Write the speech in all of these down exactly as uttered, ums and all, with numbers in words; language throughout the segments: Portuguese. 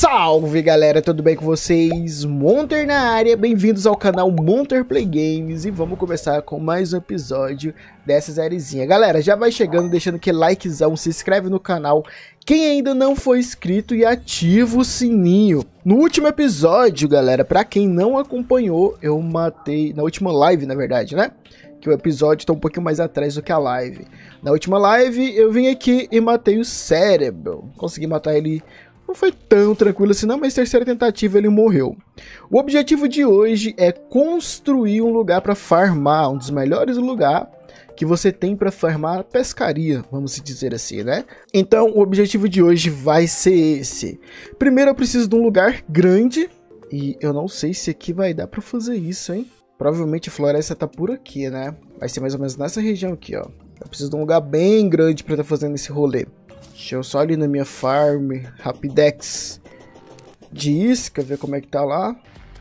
Salve galera, tudo bem com vocês? Monter na área, bem-vindos ao canal Monter Play Games. E vamos começar com mais um episódio dessa sériezinha. Galera, já vai chegando, deixando aquele likezão, se inscreve no canal quem ainda não foi inscrito e ativa o sininho. No último episódio, galera, pra quem não acompanhou, eu matei, na última live na verdade, né? Que o episódio tá um pouquinho mais atrás do que a live. Na última live eu vim aqui e matei o Cérebro. Consegui matar ele, não foi tão tranquilo assim não, mas terceira tentativa ele morreu. O objetivo de hoje é construir um lugar para farmar, um dos melhores lugares que você tem para farmar pescaria, vamos dizer assim, né? Então o objetivo de hoje vai ser esse. Primeiro eu preciso de um lugar grande e eu não sei se aqui vai dar para fazer isso, hein? Provavelmente a floresta tá por aqui, né? Vai ser mais ou menos nessa região aqui, ó. Eu preciso de um lugar bem grande para estar fazendo esse rolê. Deixa eu só ali na minha farm, Rapidex de isca, ver como é que tá lá.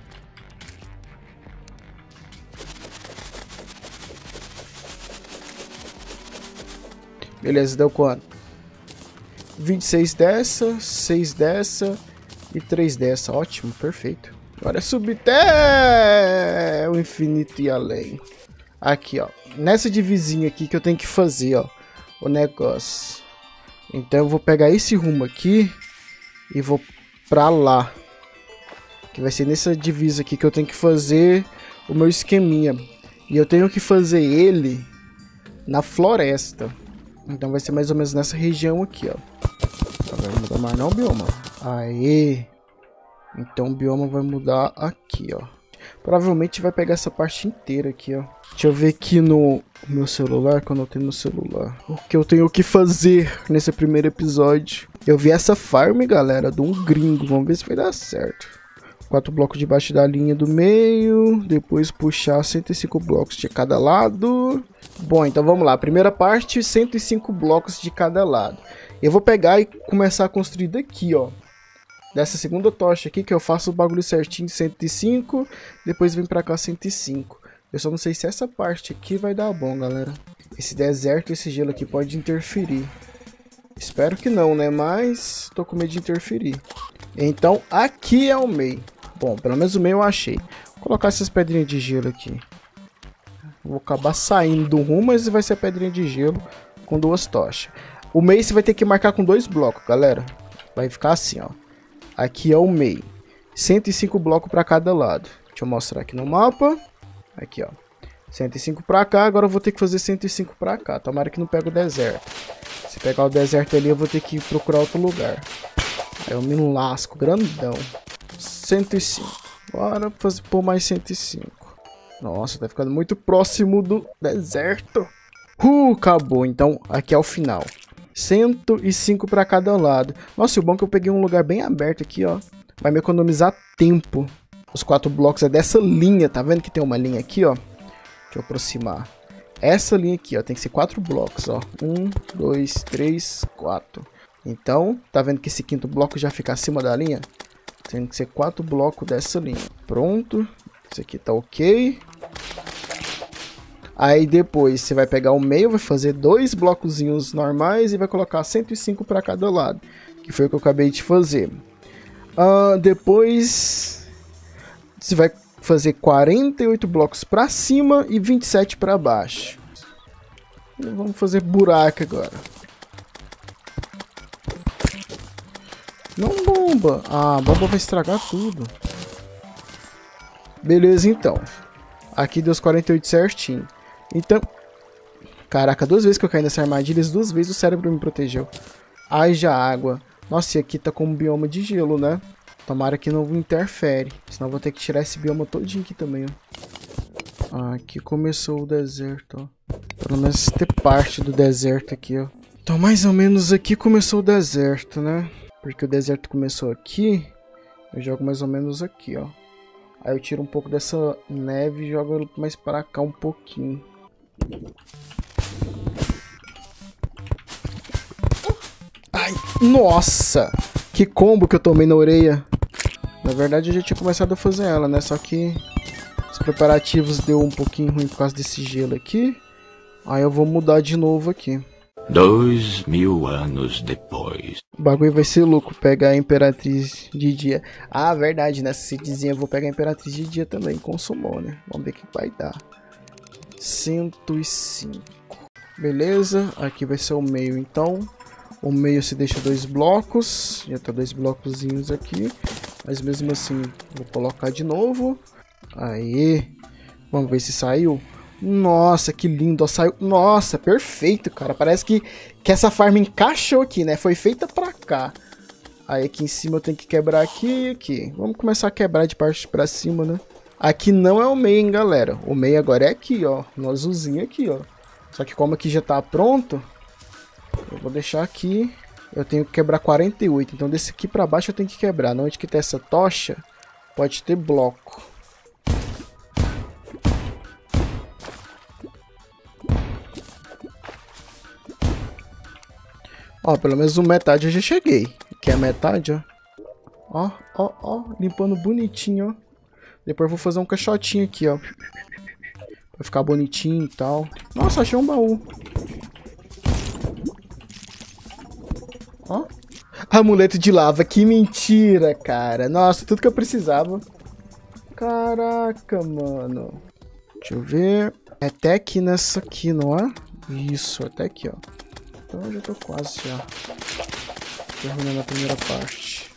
Beleza, deu quanto? vinte e seis dessa, seis dessa e três dessa. Ótimo, perfeito. Agora é subir até o infinito e além. Aqui, ó. Nessa divisinha aqui que eu tenho que fazer, ó. O negócio. Então eu vou pegar esse rumo aqui e vou pra lá. Que vai ser nessa divisa aqui que eu tenho que fazer o meu esqueminha. E eu tenho que fazer ele na floresta. Então vai ser mais ou menos nessa região aqui, ó. Não vai mudar mais não o bioma. Aê! Então o bioma vai mudar aqui, ó. Provavelmente vai pegar essa parte inteira aqui, ó. Deixa eu ver aqui no meu celular, que eu anotei no celular. O que eu tenho que fazer nesse primeiro episódio. Eu vi essa farm, galera, de um gringo. Vamos ver se vai dar certo. Quatro blocos debaixo da linha do meio. Depois puxar cento e cinco blocos de cada lado. Bom, então vamos lá. Primeira parte, cento e cinco blocos de cada lado. Eu vou pegar e começar a construir daqui, ó. Dessa segunda tocha aqui, que eu faço o bagulho certinho, cento e cinco. Depois vem pra cá cento e cinco. Eu só não sei se essa parte aqui vai dar bom, galera. Esse deserto, esse gelo aqui pode interferir. Espero que não, né? Mas tô com medo de interferir. Então, aqui é o meio. Bom, pelo menos o meio eu achei. Vou colocar essas pedrinhas de gelo aqui. Vou acabar saindo do rumo, mas vai ser a pedrinha de gelo com duas tochas. O meio você vai ter que marcar com dois blocos, galera. Vai ficar assim, ó. Aqui é o meio. cento e cinco blocos para cada lado. Deixa eu mostrar aqui no mapa. Aqui, ó. cento e cinco para cá. Agora eu vou ter que fazer cento e cinco para cá. Tomara que não pegue o deserto. Se pegar o deserto ali, eu vou ter que procurar outro lugar. Aí eu me lasco. Grandão. cento e cinco. Bora fazer por mais cento e cinco. Nossa, tá ficando muito próximo do deserto. Uh, acabou. Então, aqui é o final. cento e cinco para cada lado. Nossa, o bom é que eu peguei um lugar bem aberto aqui, ó. Vai me economizar tempo. Os quatro blocos é dessa linha. Tá vendo que tem uma linha aqui, ó? Deixa eu aproximar. Essa linha aqui, ó. Tem que ser quatro blocos, ó. Um, dois, três, quatro. Então, tá vendo que esse quinto bloco já fica acima da linha? Tem que ser quatro blocos dessa linha. Pronto. Esse aqui tá ok. Aí depois você vai pegar o meio, vai fazer dois blocozinhos normais e vai colocar cento e cinco para cada lado. Que foi o que eu acabei de fazer. Uh, depois você vai fazer quarenta e oito blocos para cima e vinte e sete para baixo. E vamos fazer buraco agora. Não bomba. Ah, a bomba vai estragar tudo. Beleza, então. Aqui deu os quarenta e oito certinho. Então, caraca, duas vezes que eu caí nessa armadilha, duas vezes o cérebro me protegeu. Haja água. Nossa, e aqui tá com um bioma de gelo, né? Tomara que não interfere. Senão eu vou ter que tirar esse bioma todinho aqui também, ó. Ah, aqui começou o deserto, ó. Pelo menos ter parte do deserto aqui, ó. Então, mais ou menos aqui começou o deserto, né? Porque o deserto começou aqui. Eu jogo mais ou menos aqui, ó. Aí eu tiro um pouco dessa neve e jogo mais para cá um pouquinho. Ai, nossa! Que combo que eu tomei na orelha. Na verdade eu já tinha começado a fazer ela, né? Só que os preparativos deu um pouquinho ruim por causa desse gelo aqui. Aí eu vou mudar de novo aqui. Dois mil anos depois. O bagulho vai ser louco pegar a Imperatriz de dia. Ah, verdade, nessa cidadezinha eu vou pegar a Imperatriz de dia também, com Summon, né? Vamos ver o que vai dar. cento e cinco. Beleza, aqui vai ser o meio então. O meio se deixa dois blocos. Já tá dois blocozinhos aqui. Mas mesmo assim, vou colocar de novo. Aí. Vamos ver se saiu. Nossa, que lindo, ó, saiu. Nossa, perfeito, cara. Parece que, que essa farm encaixou aqui, né? Foi feita pra cá. Aí aqui em cima eu tenho que quebrar aqui e aqui. Vamos começar a quebrar de baixo pra cima, né? Aqui não é o meio, hein, galera. O meio agora é aqui, ó. No azulzinho aqui, ó. Só que como aqui já tá pronto, eu vou deixar aqui. Eu tenho que quebrar quarenta e oito. Então desse aqui pra baixo eu tenho que quebrar. Onde que tem essa tocha, pode ter bloco. Ó, pelo menos o metade eu já cheguei. Aqui é a metade, ó. Ó, ó, ó. Limpando bonitinho, ó. Depois eu vou fazer um caixotinho aqui, ó. Pra ficar bonitinho e tal. Nossa, achei um baú. Ó. Amuleto de lava. Que mentira, cara. Nossa, tudo que eu precisava. Caraca, mano. Deixa eu ver. É até aqui nessa aqui, não é? Isso, até aqui, ó. Então eu já tô quase já terminando a primeira parte.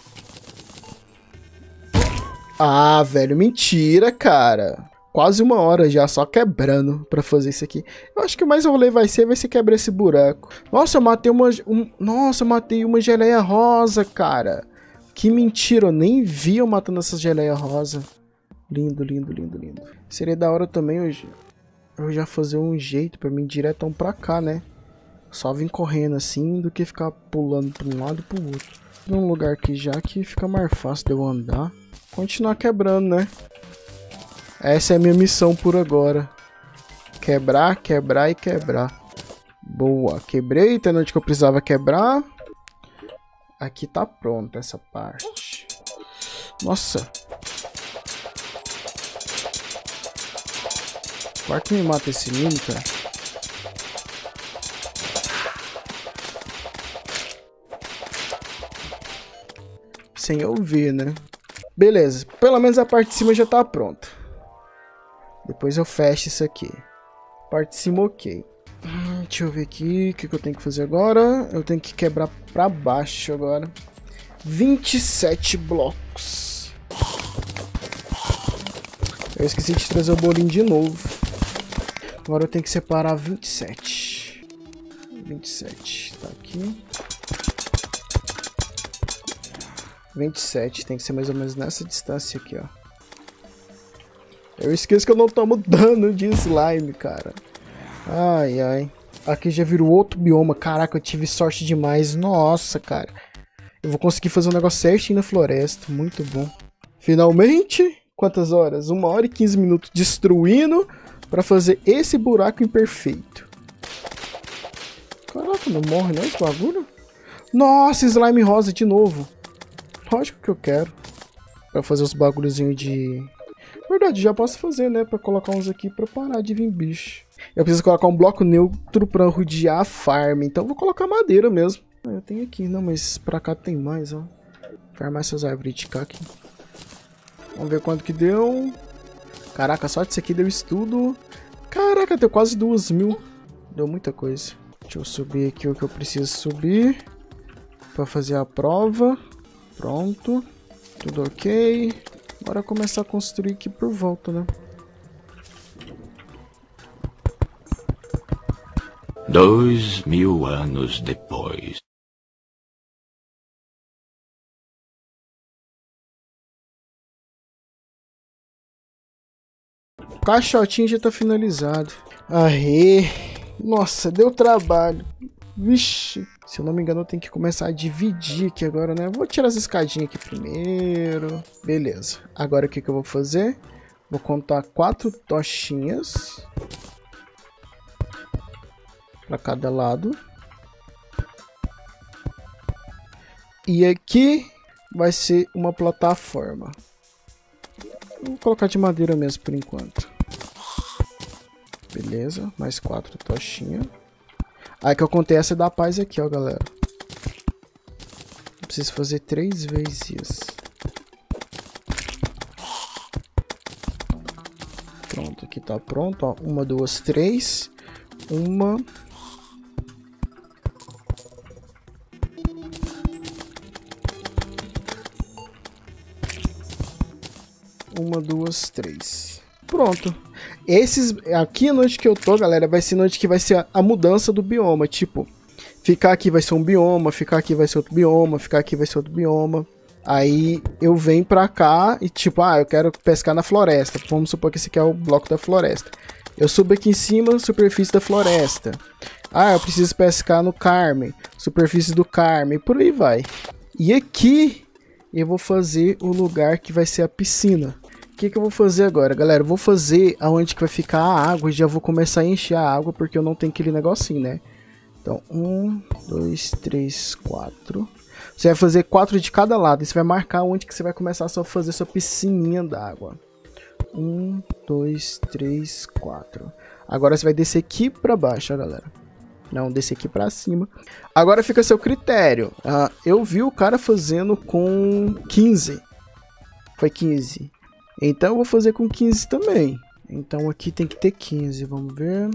Ah, velho, mentira, cara. Quase uma hora já só quebrando pra fazer isso aqui. Eu acho que o mais rolê vai ser, vai ser quebrar esse buraco. Nossa, eu matei uma... Um, nossa, eu matei uma geleia rosa, cara. Que mentira, eu nem vi eu matando essa geleia rosa. Lindo, lindo, lindo, lindo. Seria da hora também hoje eu já fazer um jeito pra mim diretão pra cá, né? Só vir correndo assim, do que ficar pulando para um lado e pro outro. Num lugar aqui já que fica mais fácil de eu andar. Continuar quebrando, né? Essa é a minha missão por agora. Quebrar, quebrar e quebrar. Boa, quebrei, tá onde que eu precisava quebrar. Aqui tá pronta essa parte. Nossa. Quase que me mata esse mini, cara. Sem eu ver, né? Beleza, pelo menos a parte de cima já tá pronta. Depois eu fecho isso aqui. Parte de cima, ok. Hum, deixa eu ver aqui o que, que eu tenho que fazer agora. Eu tenho que quebrar pra baixo agora. vinte e sete blocos. Eu esqueci de trazer o bolinho de novo. Agora eu tenho que separar vinte e sete. vinte e sete, tá aqui. vinte e sete, tem que ser mais ou menos nessa distância aqui, ó. Eu esqueço que eu não tomo dano de slime, cara. Ai, ai. Aqui já virou outro bioma. Caraca, eu tive sorte demais. Nossa, cara. Eu vou conseguir fazer um negócio certinho na floresta. Muito bom. Finalmente, quantas horas? Uma hora e quinze minutos destruindo pra fazer esse buraco imperfeito. Caraca, não morre não esse bagulho? Nossa, slime rosa de novo. Lógico que eu quero. Pra fazer os bagulhozinhos de... Verdade, já posso fazer, né? Pra colocar uns aqui pra parar de vir bicho. Eu preciso colocar um bloco neutro pra rodear a farm. Então vou colocar madeira mesmo. Ah, eu tenho aqui, não, mas pra cá tem mais, ó. Farmar essas árvores de cá aqui. Vamos ver quanto que deu. Caraca, só disso aqui deu isso tudo. Caraca, deu quase duas mil. Deu muita coisa. Deixa eu subir aqui o que eu preciso subir. Pra fazer a prova. Pronto. Tudo ok. Bora começar a construir aqui por volta, né? Dois mil anos depois. O caixotinho já tá finalizado. Aê! Nossa, deu trabalho. Vixe! Se eu não me engano, eu tenho que começar a dividir aqui agora, né? Vou tirar as escadinhas aqui primeiro. Beleza. Agora o que, que eu vou fazer? Vou contar quatro tochinhas. Para cada lado. E aqui vai ser uma plataforma. Vou colocar de madeira mesmo por enquanto. Beleza. Mais quatro tochinhas. Aí o que acontece é dar paz aqui, ó, galera. Preciso fazer três vezes isso. Pronto, aqui tá pronto, ó. Uma, duas, três. Uma. Uma, duas, três. Pronto. Esses aqui onde que eu tô, galera, vai ser onde que vai ser a, a mudança do bioma. Tipo, ficar aqui vai ser um bioma, ficar aqui vai ser outro bioma, ficar aqui vai ser outro bioma. Aí eu venho pra cá e tipo, ah, eu quero pescar na floresta. Vamos supor que esse aqui é o bloco da floresta. Eu subo aqui em cima, superfície da floresta. Ah, eu preciso pescar no Carmen, superfície do Carmen, por aí vai. E aqui eu vou fazer o lugar que vai ser a piscina. O que que eu vou fazer agora, galera? Eu vou fazer aonde que vai ficar a água e já vou começar a encher a água porque eu não tenho aquele negocinho, né? Então, um, dois, três, quatro. Você vai fazer quatro de cada lado e você vai marcar onde que você vai começar a só fazer sua piscininha d'água. Um, dois, três, quatro. Agora você vai descer aqui pra baixo, ó, galera. Não, descer aqui pra cima. Agora fica a seu critério. Ah, eu vi o cara fazendo com quinze. Foi quinze. Então eu vou fazer com quinze também. Então aqui tem que ter quinze, vamos ver.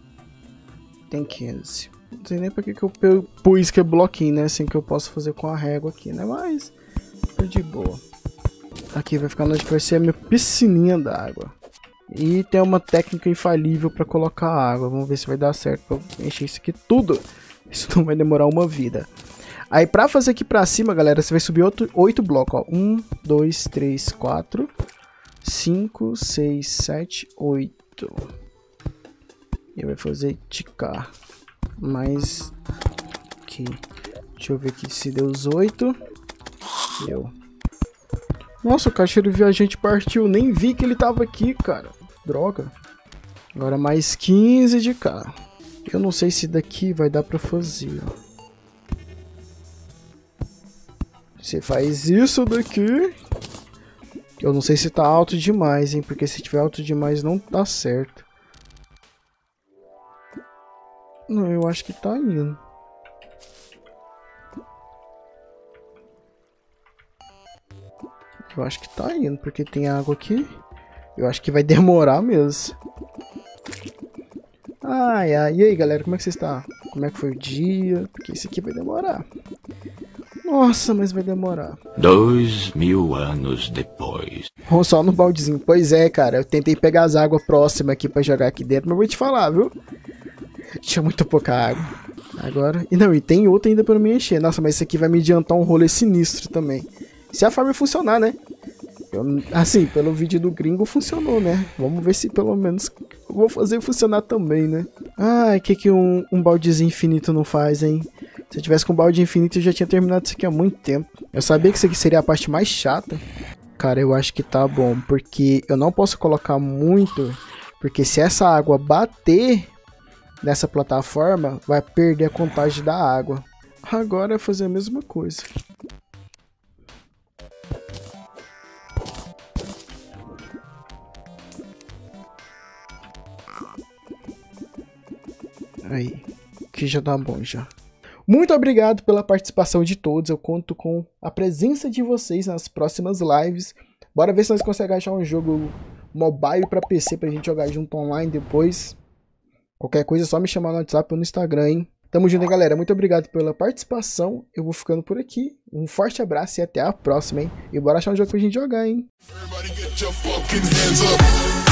Tem quinze. Não sei nem pra que que eu pus que é bloquinho, né? Assim que eu posso fazer com a régua aqui, né? Mas tá de boa. Aqui vai ficar onde vai ser a minha piscininha d'água. E tem uma técnica infalível pra colocar água. Vamos ver se vai dar certo pra eu encher isso aqui tudo. Isso não vai demorar uma vida. Aí pra fazer aqui pra cima, galera, você vai subir outro, oito blocos, ó. um, dois, três, quatro, cinco, seis, sete, oito. E vai fazer de cá. Mais aqui. Deixa eu ver aqui se deu os oito. Deu. Nossa, o caixeiro viajante partiu. Nem vi que ele tava aqui, cara. Droga. Agora mais quinze de cá. Eu não sei se daqui vai dar pra fazer. Você faz isso daqui. Eu não sei se tá alto demais, hein? Porque se tiver alto demais não tá certo. Não, eu acho que tá indo. Eu acho que tá indo, porque tem água aqui. Eu acho que vai demorar mesmo. Ai, ai, e aí, galera, como é que vocês estão? Como é que foi o dia? Porque esse aqui vai demorar. Nossa, mas vai demorar. Dois mil anos depois. Vamos só no baldezinho. Pois é, cara, eu tentei pegar as águas próximas aqui pra jogar aqui dentro, mas vou te falar, viu? Tinha muito pouca água. Agora... E não, e tem outra ainda pra me encher. Nossa, mas esse aqui vai me adiantar um rolê sinistro também. Se a farm funcionar, né? Eu, assim, pelo vídeo do gringo funcionou, né? Vamos ver se pelo menos eu vou fazer funcionar também, né? Ai, o que que um, um baldezinho infinito não faz, hein? Se eu tivesse com um balde infinito, eu já tinha terminado isso aqui há muito tempo. Eu sabia que isso aqui seria a parte mais chata. Cara, eu acho que tá bom, porque eu não posso colocar muito, porque se essa água bater nessa plataforma, vai perder a contagem da água. Agora é fazer a mesma coisa. Aí, que já tá bom já. Muito obrigado pela participação de todos. Eu conto com a presença de vocês nas próximas lives. Bora ver se nós conseguimos achar um jogo mobile para P C pra gente jogar junto online depois. Qualquer coisa é só me chamar no WhatsApp ou no Instagram, hein? Tamo junto, hein, galera. Muito obrigado pela participação. Eu vou ficando por aqui. Um forte abraço e até a próxima, hein? E bora achar um jogo pra gente jogar, hein?